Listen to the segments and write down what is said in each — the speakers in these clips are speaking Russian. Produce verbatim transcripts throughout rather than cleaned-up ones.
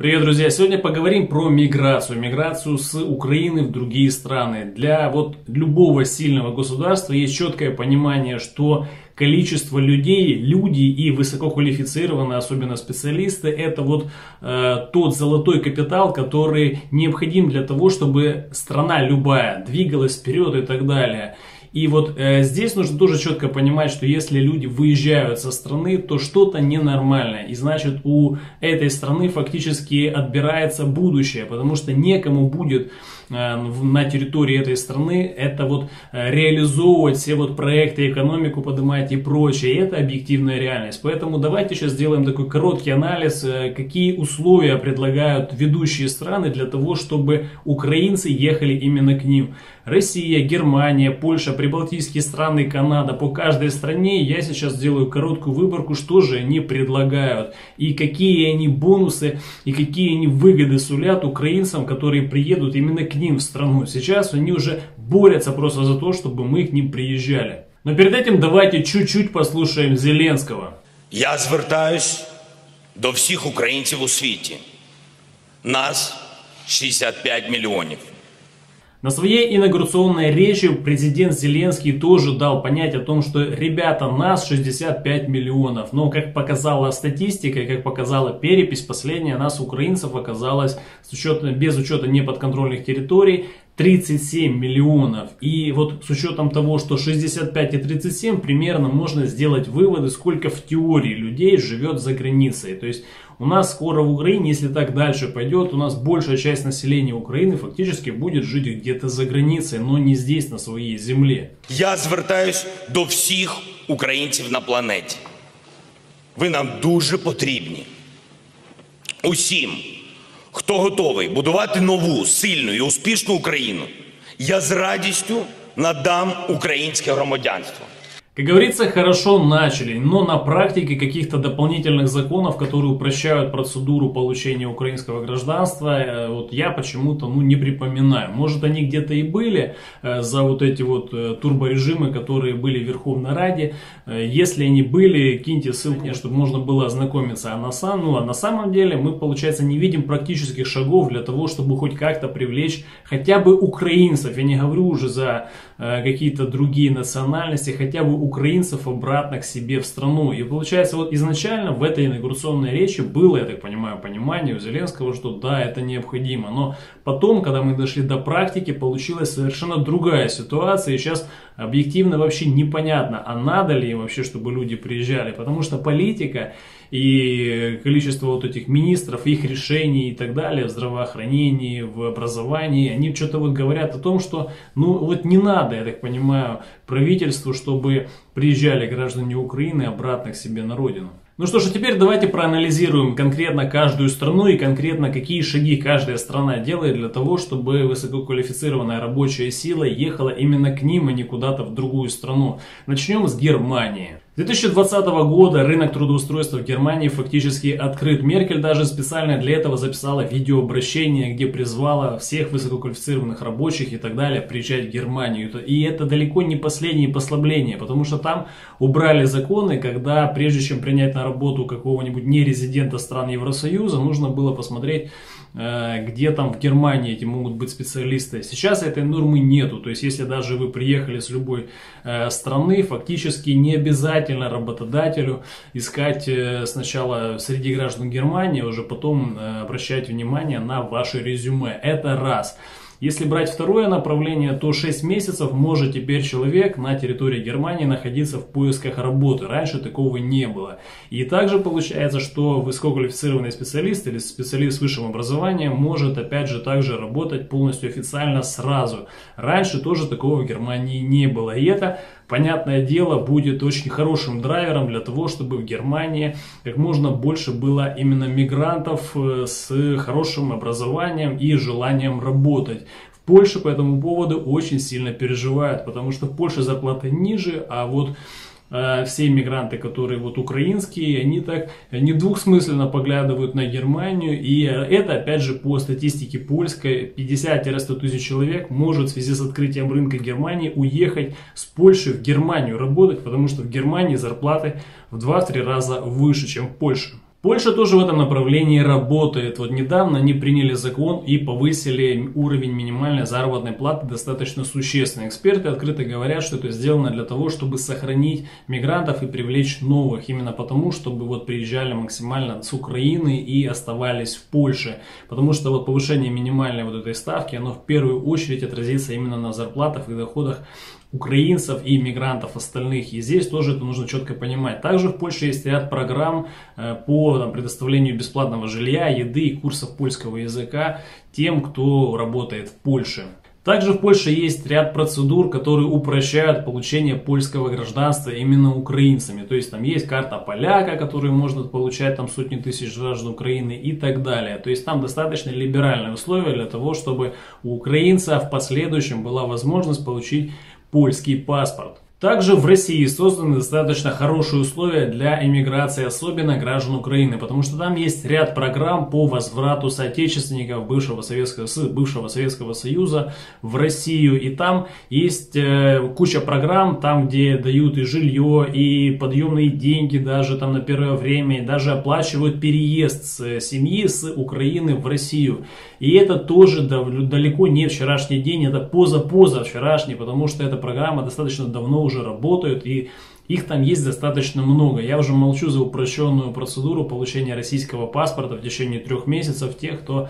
Привет, друзья! Сегодня поговорим про миграцию. Миграцию с Украины в другие страны. Для вот любого сильного государства есть четкое понимание, что количество людей, люди и высококвалифицированные, особенно специалисты, это вот э, тот золотой капитал, который необходим для того, чтобы страна любая двигалась вперед и так далее. И вот э, здесь нужно тоже четко понимать, что если люди выезжают со страны, то что-то ненормально. И значит, у этой страны фактически отбирается будущее, потому что некому будет э, на территории этой страны это вот э, реализовывать все вот проекты, экономику поднимать и прочее. И это объективная реальность. Поэтому давайте сейчас сделаем такой короткий анализ, э, какие условия предлагают ведущие страны для того, чтобы украинцы ехали именно к ним. Россия, Германия, Польша, прибалтийские страны, Канада. По каждой стране я сейчас сделаю короткую выборку, что же они предлагают. И какие они бонусы, и какие они выгоды сулят украинцам, которые приедут именно к ним в страну. Сейчас они уже борются просто за то, чтобы мы к ним приезжали. Но перед этим давайте чуть-чуть послушаем Зеленского. Я звертаюсь до всіх українців у світі. Нас шістдесят п'ять мільйонів. На своей инаугурационной речи президент Зеленский тоже дал понять о том, что ребята, нас шестьдесят пять миллионов. Но как показала статистика, как показала перепись, последняя нас, украинцев, оказалось с учетом, без учета неподконтрольных территорий тридцать семь миллионов. И вот с учетом того, что шестьдесят пять и тридцать семь, примерно можно сделать выводы, сколько в теории людей живет за границей. То есть у нас скоро в Украине, если так дальше пойдет, у нас большая часть населения Украины фактически будет жить где-то за границей, но не здесь, на своей земле. Я звертаюсь до всіх українців на планеті. Ви нам дуже потрібні. Усім, хто готовий будувати нову, сильну і успішну Україну, я з радістю надам українське громадянство. Как говорится, хорошо начали, но на практике каких-то дополнительных законов, которые упрощают процедуру получения украинского гражданства, вот я почему-то ну, не припоминаю. Может, они где-то и были за вот эти вот турборежимы, которые были в Верховной Раде. Если они были, киньте ссылку, чтобы можно было ознакомиться. А на, сам, ну, а на самом деле мы, получается, не видим практических шагов для того, чтобы хоть как-то привлечь хотя бы украинцев. Я не говорю уже за какие-то другие национальности, хотя бы украинцев обратно к себе в страну. И получается, вот изначально в этой инаугурационной речи было, я так понимаю, понимание у Зеленского, что да, это необходимо. Но потом, когда мы дошли до практики, получилась совершенно другая ситуация. И сейчас объективно вообще непонятно, а надо ли вообще, чтобы люди приезжали. Потому что политика и количество вот этих министров, их решений и так далее в здравоохранении, в образовании, они что-то вот говорят о том, что ну вот не надо, я так понимаю, правительству, чтобы приезжали граждане Украины обратно к себе на родину. Ну что ж, а теперь давайте проанализируем конкретно каждую страну и конкретно какие шаги каждая страна делает для того, чтобы высококвалифицированная рабочая сила ехала именно к ним, а не куда-то в другую страну. Начнем с Германии. С две тысячи двадцатого года рынок трудоустройства в Германии фактически открыт. Меркель даже специально для этого записала видеообращение, где призвала всех высококвалифицированных рабочих и так далее приезжать в Германию. И это далеко не последние послабления, потому что там убрали законы, когда прежде чем принять на работу какого-нибудь нерезидента стран Евросоюза, нужно было посмотреть, где там в Германии эти могут быть специалисты. Сейчас этой нормы нету. То есть, если даже вы приехали с любой э, страны, фактически не обязательно работодателю искать э, сначала среди граждан Германии, а уже потом э, обращать внимание на ваше резюме. Это раз. Если брать второе направление, то шесть месяцев может теперь человек на территории Германии находиться в поисках работы. Раньше такого не было. И также получается, что высококвалифицированный специалист или специалист с высшим образованием может опять же также работать полностью официально сразу. Раньше тоже такого в Германии не было. И это, понятное дело, будет очень хорошим драйвером для того, чтобы в Германии как можно больше было именно мигрантов с хорошим образованием и желанием работать. В Польше по этому поводу очень сильно переживают, потому что в Польше зарплаты ниже, а вот э, все мигранты, которые вот украинские, они так недвусмысленно поглядывают на Германию. И это, опять же, по статистике польской, пятьдесят-сто тысяч человек может в связи с открытием рынка Германии уехать с Польши в Германию работать, потому что в Германии зарплаты в два-три раза выше, чем в Польше. Польша тоже в этом направлении работает. Вот недавно они приняли закон и повысили уровень минимальной заработной платы достаточно существенно. Эксперты открыто говорят, что это сделано для того, чтобы сохранить мигрантов и привлечь новых. Именно потому, чтобы вот приезжали максимально с Украины и оставались в Польше. Потому что вот повышение минимальной вот этой ставки, оно в первую очередь отразится именно на зарплатах и доходах украинцев и мигрантов остальных. И здесь тоже это нужно четко понимать. Также в Польше есть ряд программ по там, предоставлению бесплатного жилья, еды и курсов польского языка тем, кто работает в Польше. Также в Польше есть ряд процедур, которые упрощают получение польского гражданства именно украинцами. То есть там есть карта поляка, которую можно получать там сотни тысяч граждан Украины и так далее. То есть там достаточно либеральные условия для того, чтобы у украинца в последующем была возможность получить польский паспорт. Также в России созданы достаточно хорошие условия для эмиграции, особенно граждан Украины, потому что там есть ряд программ по возврату соотечественников бывшего Советского, бывшего Советского Союза в Россию. И там есть э, куча программ, там где дают и жилье, и подъемные деньги даже там на первое время, и даже оплачивают переезд с семьи с Украины в Россию. И это тоже далеко не вчерашний день, это поза-поза вчерашний, потому что эта программа достаточно давно уже работают, и их там есть достаточно много. Я уже молчу за упрощенную процедуру получения российского паспорта в течение трех месяцев тех, кто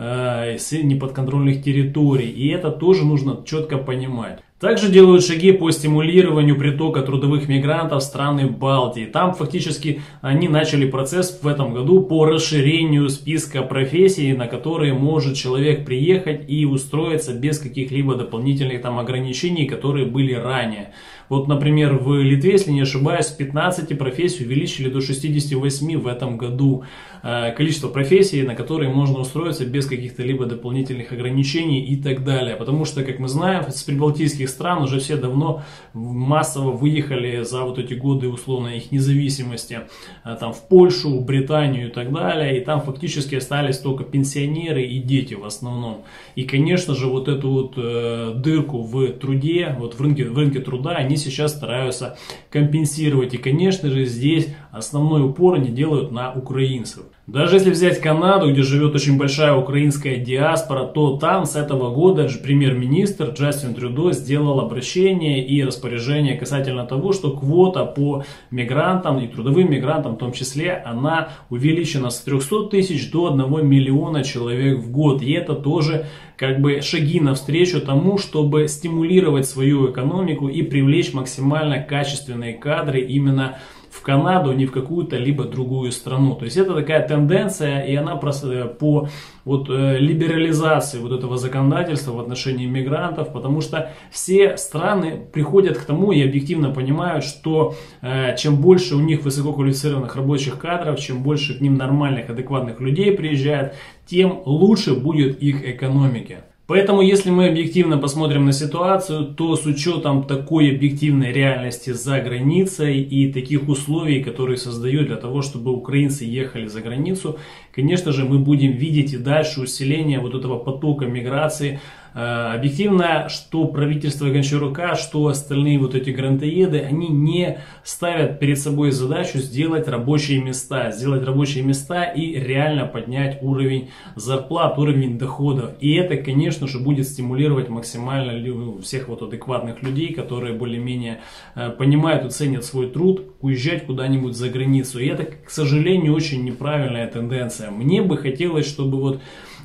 э, с неподконтрольных территорий. И это тоже нужно четко понимать. Также делают шаги по стимулированию притока трудовых мигрантов в страны Балтии. Там фактически они начали процесс в этом году по расширению списка профессий, на которые может человек приехать и устроиться без каких-либо дополнительных там ограничений, которые были ранее. Вот, например, в Литве, если не ошибаюсь, с пятнадцати профессий увеличили до шестидесяти восьми в этом году э, количество профессий, на которые можно устроиться без каких-то либо дополнительных ограничений и так далее. Потому что, как мы знаем, с прибалтийских стран уже все давно массово выехали за вот эти годы условно их независимости э, там, в Польшу, в Британию и так далее. И там фактически остались только пенсионеры и дети в основном. И, конечно же, вот эту вот э, дырку в труде, вот в рынке, в рынке труда, они сейчас стараются компенсировать. И, конечно же, здесь основной упор они делают на украинцев. Даже если взять Канаду, где живет очень большая украинская диаспора, то там с этого года премьер-министр Джастин Трюдо сделал обращение и распоряжение касательно того, что квота по мигрантам и трудовым мигрантам в том числе, она увеличена с трёхсот тысяч до одного миллиона человек в год. И это тоже как бы шаги навстречу тому, чтобы стимулировать свою экономику и привлечь максимально качественные кадры именно в Канаду, не в какую-то либо другую страну. То есть это такая тенденция, и она по вот, либерализации вот этого законодательства в отношении мигрантов, потому что все страны приходят к тому и объективно понимают, что э, чем больше у них высококвалифицированных рабочих кадров, чем больше к ним нормальных, адекватных людей приезжает, тем лучше будет их экономике. Поэтому, если мы объективно посмотрим на ситуацию, то с учетом такой объективной реальности за границей и таких условий, которые создают для того, чтобы украинцы ехали за границу, конечно же, мы будем видеть и дальше усиление вот этого потока миграции. Объективно, что правительство Гончарука, что остальные вот эти грантоеды, они не ставят перед собой задачу сделать рабочие места, сделать рабочие места и реально поднять уровень зарплат, уровень доходов. И это, конечно же, будет стимулировать максимально всех вот адекватных людей, которые более-менее понимают и ценят свой труд, уезжать куда-нибудь за границу. И это, к сожалению, очень неправильная тенденция. Мне бы хотелось, чтобы вот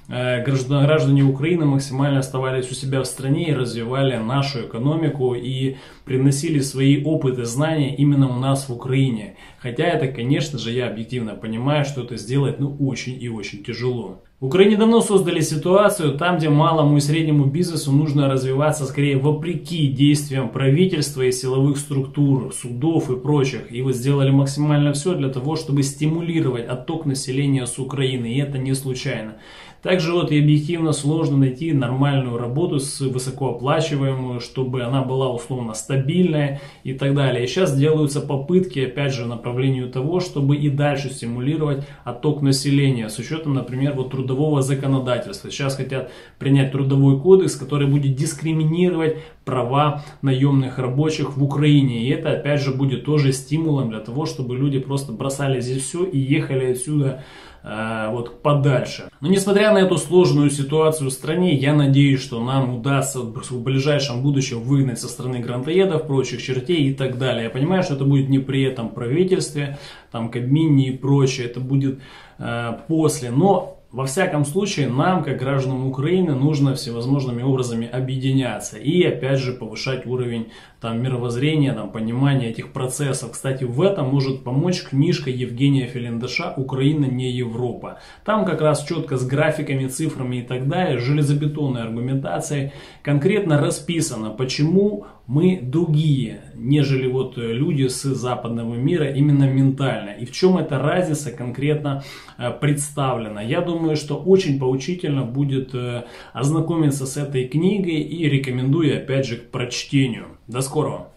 граждане Украины максимально оставались у себя в стране и развивали нашу экономику и приносили свои опыты, знания именно у нас в Украине. Хотя это, конечно же, я объективно понимаю, что это сделать ну, очень и очень тяжело. В Украине давно создали ситуацию, там, где малому и среднему бизнесу нужно развиваться скорее вопреки действиям правительства и силовых структур, судов и прочих. И вот сделали максимально все для того, чтобы стимулировать отток населения с Украины. И это не случайно. Также вот и объективно сложно найти нормальную работу, с высокооплачиваемую, чтобы она была условно стабильная и так далее. И сейчас делаются попытки, опять же, в направлении того, чтобы и дальше стимулировать отток населения. С учетом, например, вот трудовых трудового законодательства. Сейчас хотят принять трудовой кодекс, который будет дискриминировать права наемных рабочих в Украине. И это опять же будет тоже стимулом для того, чтобы люди просто бросали здесь все и ехали отсюда э, вот подальше. Но несмотря на эту сложную ситуацию в стране, я надеюсь, что нам удастся в ближайшем будущем выгнать со страны грантоедов, прочих чертей и так далее. Я понимаю, что это будет не при этом правительстве, там Кабмине и прочее, это будет э, после, но во всяком случае, нам, как гражданам Украины, нужно всевозможными образами объединяться и, опять же, повышать уровень там, мировоззрения, там, понимания этих процессов. Кстати, в этом может помочь книжка Евгения Фелиндаша «Украина не Европа». Там как раз четко с графиками, цифрами и так далее, железобетонной аргументацией конкретно расписано, почему мы другие, нежели вот люди с западного мира, именно ментально. И в чем эта разница конкретно представлена. Я думаю, что очень поучительно будет ознакомиться с этой книгой и рекомендую опять же к прочтению. До скорого!